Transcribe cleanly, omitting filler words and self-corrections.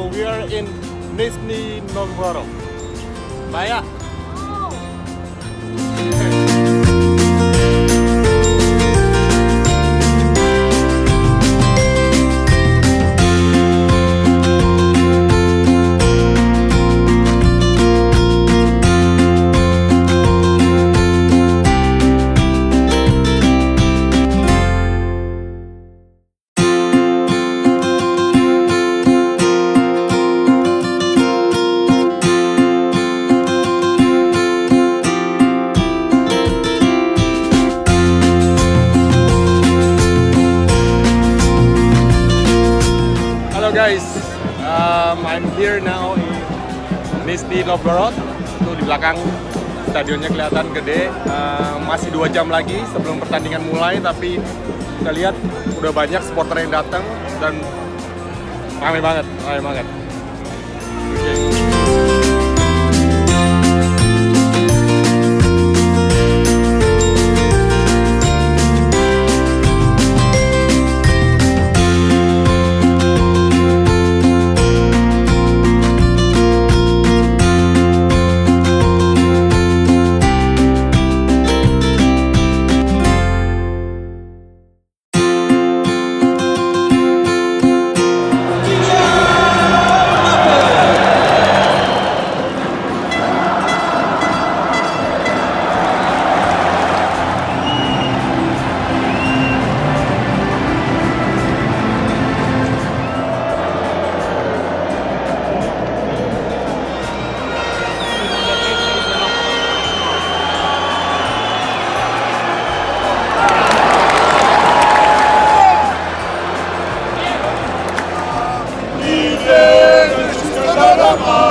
So we are in Nizhny Novgorod. Maya. Guys, I'm here now in Nizhny Novgorod. Tuh di belakang stadionnya kelihatan gede. Masih 2 jam lagi sebelum pertandingan mulai, tapi kita lihat udah banyak supporter yang datang dan ramai banget, ramai banget. Okay. Nizhny Novgorod.